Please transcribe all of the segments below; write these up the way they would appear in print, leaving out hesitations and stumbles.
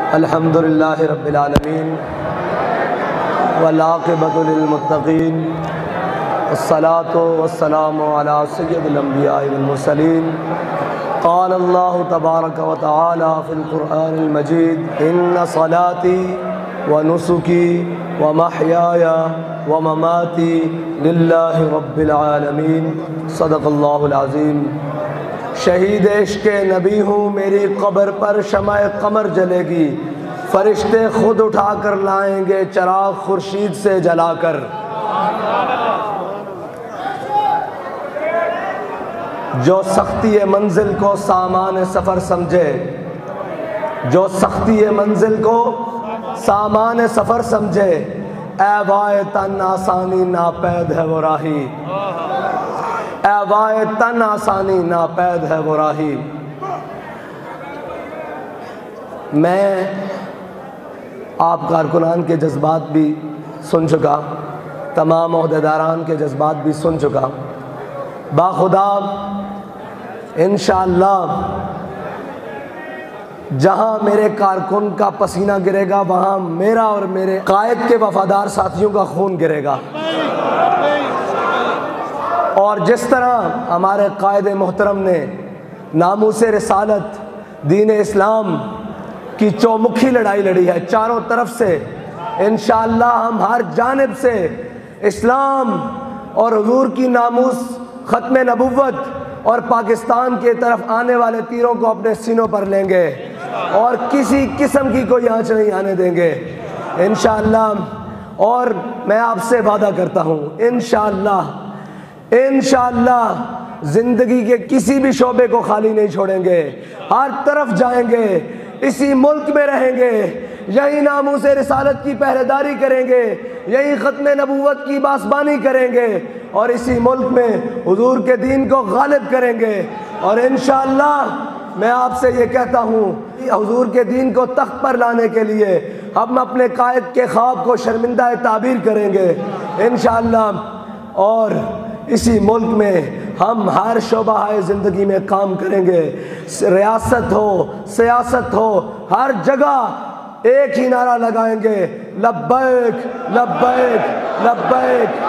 अल्हम्दुलिल्लाहि रब्बिल आलमीन वल आक़िबतु लिल मुत्तक़ीन वस्सलातु वस्सलामु अला सय्यिदिल अंबिया'i वल मुरसलीन। क़ाल अल्लाहु तबारक व तआला फ़िल क़ुरआनिल मजीद इन्ना सलाती व नुसुकी व महयाया व ममाती लिल्लाहि रब्बिल आलमीन। सदक़ल्लाहुल अज़ीम। शहीद इश्क़ नबी हूँ, मेरी कब्र पर शमाए कमर जलेगी, फरिश्ते खुद उठा कर लाएंगे चराग खुर्शीद से जलाकर। जो सख्ती मंजिल को सामान सफ़र समझे, जो सख्ती मंजिल को सामान सफ़र समझे, ऐ वाए तन आसानी नापैद है वो राही, ऐ वाए तन आसानी नापैद है वो राही। मैं आप कारकुनान के जज्बात भी सुन चुका, तमाम ओहदेदारान के जज्बात भी सुन चुका। बाखुदा इंशाअल्लाह जहाँ मेरे कारकुन का पसीना गिरेगा, वहाँ मेरा और मेरे कायद के वफादार साथियों का खून गिरेगा। और जिस तरह हमारे कायद मोहतरम ने नामूसे रिसालत दीन इस्लाम की चौमुखी लड़ाई लड़ी है चारों तरफ से, इंशाअल्लाह हम हर जानिब से इस्लाम और हुजूर की नामूस, ख़त्म नबुव्वत और पाकिस्तान की तरफ आने वाले तीरों को अपने सीनों पर लेंगे और किसी किस्म की कोई आंच नहीं आने देंगे इंशाअल्लाह। और मैं आपसे वादा करता हूँ इंशाअल्लाह ज़िंदगी के किसी भी शोबे को खाली नहीं छोड़ेंगे, हर तरफ जाएंगे, इसी मुल्क में रहेंगे, यही नामूसे रिसालत की पहरेदारी करेंगे, यही ख़त्म नबुव्वत की बासबानी करेंगे और इसी मुल्क में हुजूर के दीन को गालिब करेंगे। और इंशाअल्लाह मैं आपसे ये कहता हूँ, हुजूर के दीन को तख्त पर लाने के लिए हम अपने कायद के ख्वाब को शर्मिंदा ताबीर करेंगे इंशाअल्लाह। और इसी मुल्क में हम हर शोबाए ज़िंदगी में काम करेंगे, रियासत हो, सियासत हो, हर जगह एक ही नारा लगाएंगे, लब्बैक लब्बैक लब्बैक।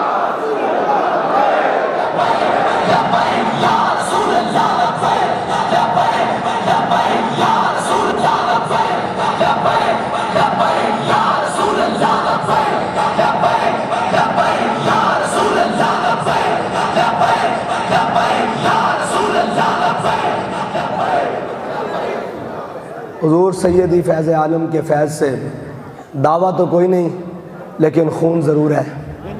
हुजूर सैयदी फ़ैज़ आलम के फैज़ से दावा तो कोई नहीं, लेकिन खून ज़रूर है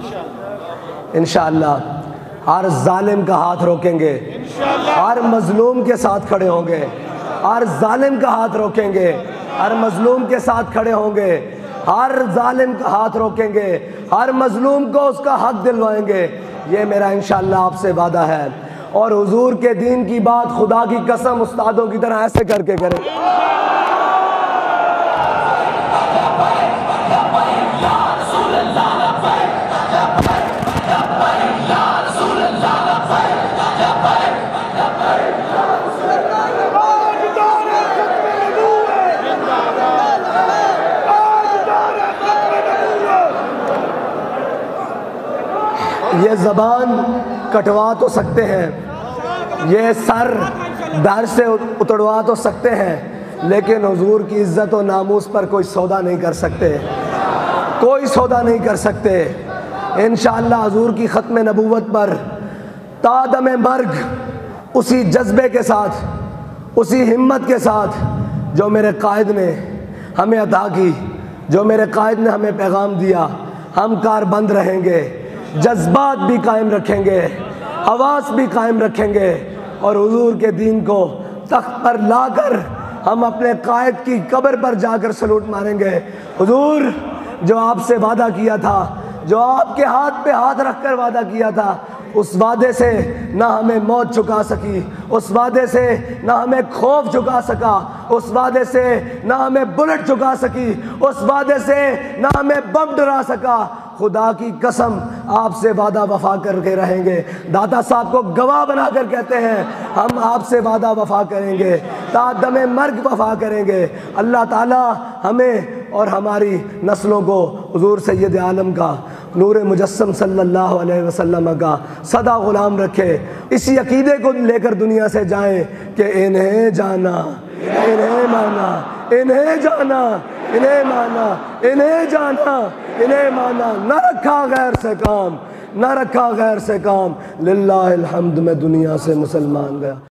इंशाअल्लाह। हर जालिम का हाथ रोकेंगे, हर मजलूम के साथ खड़े होंगे, हर जालिम का हाथ रोकेंगे, हर मजलूम के साथ खड़े होंगे, हर जालिम का हाथ रोकेंगे, हर मजलूम को उसका हक दिलवाएंगे। ये मेरा इंशाअल्लाह आपसे वादा है। और हुजूर के दीन की बात खुदा की कसम उस्तादों की तरह ऐसे करके करें। ये ज़बान कटवा तो सकते हैं, ये सर दर से उतरवा तो सकते हैं, लेकिन हुजूर की इज़्ज़त और नामूस पर कोई सौदा नहीं कर सकते, कोई सौदा नहीं कर सकते। इंशाअल्लाह हुजूर की ख़त्म नबुव्वत पर तादम मर्ग उसी जज्बे के साथ, उसी हिम्मत के साथ जो मेरे कायद ने हमें अता की, जो मेरे कायद ने हमें पैगाम दिया, हम कारबंद रहेंगे, जज्बात भी कायम रखेंगे, आवाज़ भी कायम रखेंगे और हुजूर के दीन को तख्त पर लाकर हम अपने कायद की कब्र पर जाकर सलूट मारेंगे। हुजूर जो आपसे वादा किया था, जो आपके हाथ पे हाथ रखकर वादा किया था, उस वादे से ना हमें मौत चुका सकी, उस वादे से ना हमें खौफ चुका सका, उस वादे से ना हमें बुलेट चुका सकी, उस वादे से ना हमें बम डरा सका। खुदा की कसम आपसे वादा वफा करके रहेंगे। दाता साहब को गवाह बनाकर कहते हैं हम आपसे वादा वफा करेंगे, तादमे मर्ग वफा करेंगे। अल्लाह ताला हमें और हमारी नस्लों को हुजूर सैयद आलम का नूर मुजस्सम सल्लल्लाहु अलैहि वसल्लम का सदा गुलाम रखे। इसी अकीदे को लेकर दुनिया से जाएं कि इन्हें जाना, इन्हें माना, इन्हें जाना, इन्हें माना, इन्हें जाना, इन्हें माना। न रखा गैर से काम, न रखा गैर से काम। लिल्लाहिल हम्द में दुनिया से मुसलमान गया।